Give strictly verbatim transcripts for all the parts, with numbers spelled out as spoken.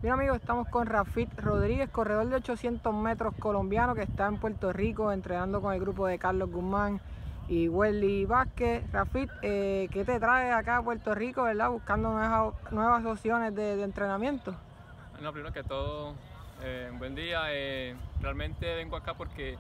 Bien amigos, estamos con Rafit Rodríguez, corredor de ochocientos metros colombiano que está en Puerto Rico entrenando con el grupo de Carlos Guzmán y Welly Vázquez. Rafit, eh, ¿qué te trae acá a Puerto Rico, verdad? Buscando nuevas, nuevas opciones de, de entrenamiento. Bueno, primero que todo, eh, buen día. Eh, realmente vengo acá porque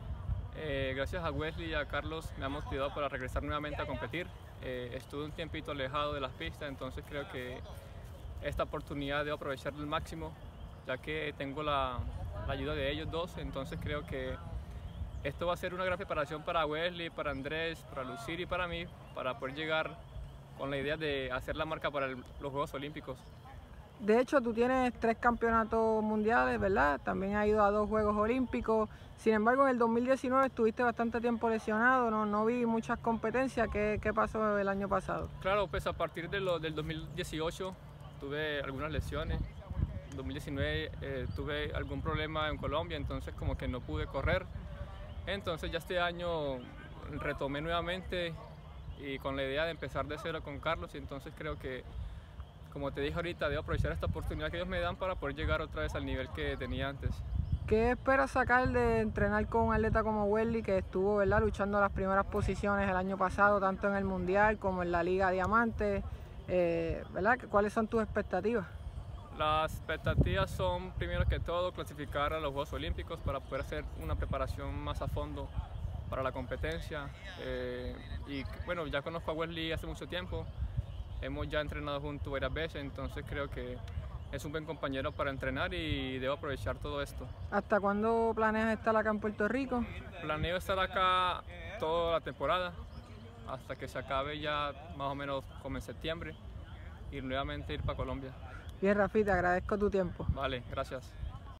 eh, gracias a Wesley y a Carlos me han motivado para regresar nuevamente a competir. Eh, estuve un tiempito alejado de las pistas, entonces creo que esta oportunidad debo aprovecharla al máximo, ya que tengo la, la ayuda de ellos dos. Entonces creo que esto va a ser una gran preparación para Wesley, para Andrés, para Lucir y para mí, para poder llegar con la idea de hacer la marca para el, los Juegos Olímpicos. De hecho, tú tienes tres campeonatos mundiales, ¿verdad? También has ido a dos Juegos Olímpicos. Sin embargo, en el dos mil diecinueve estuviste bastante tiempo lesionado, no, no vi muchas competencias. ¿Qué, qué pasó el año pasado? Claro, pues a partir de lo, del dos mil dieciocho tuve algunas lesiones. En dos mil diecinueve eh, tuve algún problema en Colombia, entonces como que no pude correr. Entonces ya este año retomé nuevamente y con la idea de empezar de cero con Carlos, y entonces creo que, como te dije ahorita, debo aprovechar esta oportunidad que ellos me dan para poder llegar otra vez al nivel que tenía antes. ¿Qué esperas sacar de entrenar con un atleta como Welly, que estuvo, ¿verdad?, luchando las primeras posiciones el año pasado, tanto en el Mundial como en la Liga Diamante? Eh, ¿verdad? ¿Cuáles son tus expectativas? Las expectativas son, primero que todo, clasificar a los Juegos Olímpicos para poder hacer una preparación más a fondo para la competencia. Eh, y bueno, ya conozco a Wesley hace mucho tiempo, hemos ya entrenado juntos varias veces, entonces creo que es un buen compañero para entrenar y debo aprovechar todo esto. ¿Hasta cuándo planeas estar acá en Puerto Rico? Planeo estar acá toda la temporada, hasta que se acabe ya más o menos como en septiembre, y nuevamente ir para Colombia. Bien, Rafi, te agradezco tu tiempo. Vale, gracias.